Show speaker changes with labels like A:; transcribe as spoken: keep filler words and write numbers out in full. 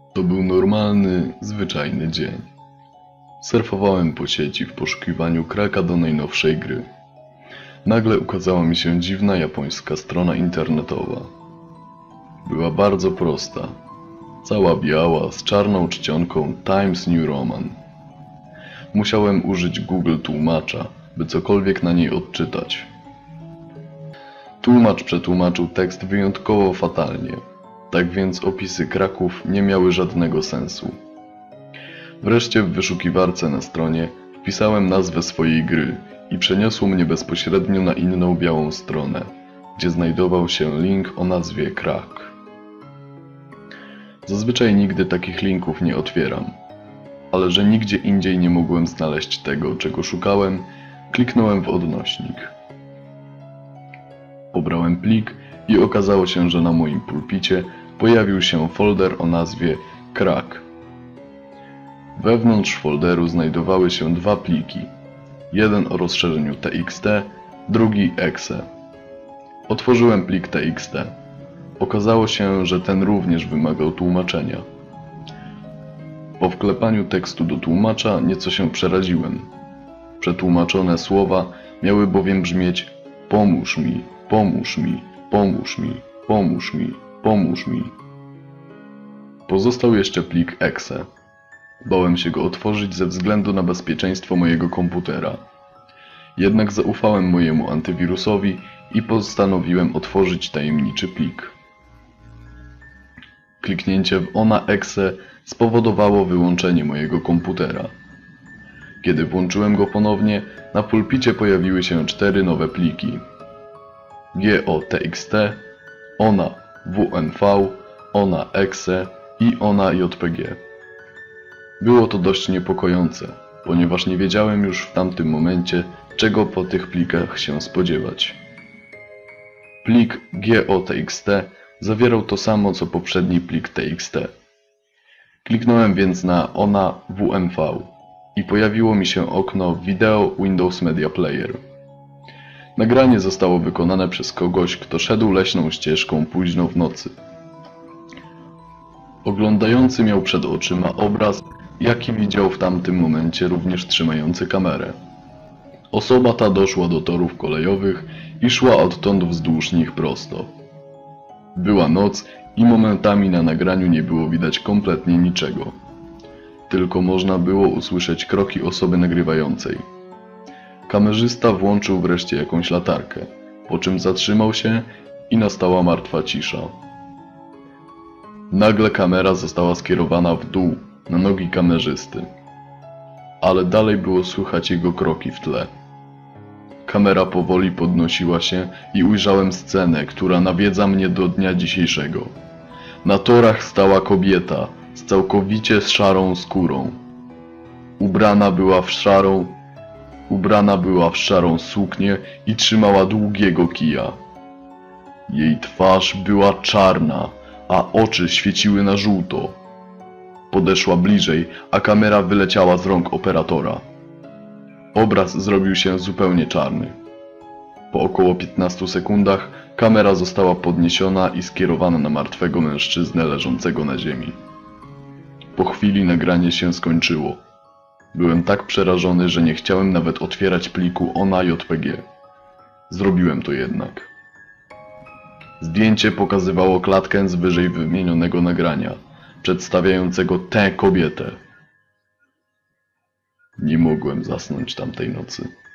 A: To był normalny, zwyczajny dzień. Surfowałem po sieci w poszukiwaniu kraka do najnowszej gry. Nagle ukazała mi się dziwna japońska strona internetowa. Była bardzo prosta. Cała biała, z czarną czcionką Times New Roman. Musiałem użyć Google tłumacza, by cokolwiek na niej odczytać. Tłumacz przetłumaczył tekst wyjątkowo fatalnie, tak więc opisy kraków nie miały żadnego sensu. Wreszcie w wyszukiwarce na stronie wpisałem nazwę swojej gry i przeniosło mnie bezpośrednio na inną białą stronę, gdzie znajdował się link o nazwie Krak. Zazwyczaj nigdy takich linków nie otwieram, ale że nigdzie indziej nie mogłem znaleźć tego, czego szukałem, kliknąłem w odnośnik. Pobrałem plik i okazało się, że na moim pulpicie pojawił się folder o nazwie Krak. Wewnątrz folderu znajdowały się dwa pliki. Jeden o rozszerzeniu T X T, drugi exe. Otworzyłem plik T X T. Okazało się, że ten również wymagał tłumaczenia. Po wklepaniu tekstu do tłumacza nieco się przeraziłem. Przetłumaczone słowa miały bowiem brzmieć: pomóż mi, pomóż mi, pomóż mi, pomóż mi, pomóż mi. Pozostał jeszcze plik exe. Bałem się go otworzyć ze względu na bezpieczeństwo mojego komputera. Jednak zaufałem mojemu antywirusowi i postanowiłem otworzyć tajemniczy plik. Kliknięcie w ona exe spowodowało wyłączenie mojego komputera. Kiedy włączyłem go ponownie, na pulpicie pojawiły się cztery nowe pliki: gotxt, ona wnv, ona exe i ona jpg. Było to dość niepokojące, ponieważ nie wiedziałem już w tamtym momencie, czego po tych plikach się spodziewać. Plik gotxt zawierał to samo co poprzedni plik txt. Kliknąłem więc na ona wnv i pojawiło mi się okno Video Windows Media Player. Nagranie zostało wykonane przez kogoś, kto szedł leśną ścieżką późno w nocy. Oglądający miał przed oczyma obraz, jaki widział w tamtym momencie również trzymający kamerę. Osoba ta doszła do torów kolejowych i szła odtąd wzdłuż nich prosto. Była noc i momentami na nagraniu nie było widać kompletnie niczego. Tylko można było usłyszeć kroki osoby nagrywającej. Kamerzysta włączył wreszcie jakąś latarkę, po czym zatrzymał się i nastała martwa cisza. Nagle kamera została skierowana w dół, na nogi kamerzysty. Ale dalej było słychać jego kroki w tle. Kamera powoli podnosiła się i ujrzałem scenę, która nawiedza mnie do dnia dzisiejszego. Na torach stała kobieta z całkowicie szarą skórą. Ubrana była w szarą, ubrana była w szarą suknię i trzymała długiego kija. Jej twarz była czarna, a oczy świeciły na żółto. Podeszła bliżej, a kamera wyleciała z rąk operatora. Obraz zrobił się zupełnie czarny. Po około piętnastu sekundach kamera została podniesiona i skierowana na martwego mężczyznę leżącego na ziemi. Po chwili nagranie się skończyło. Byłem tak przerażony, że nie chciałem nawet otwierać pliku ona jpg. Zrobiłem to jednak. Zdjęcie pokazywało klatkę z wyżej wymienionego nagrania, przedstawiającego tę kobietę. Nie mogłem zasnąć tamtej nocy.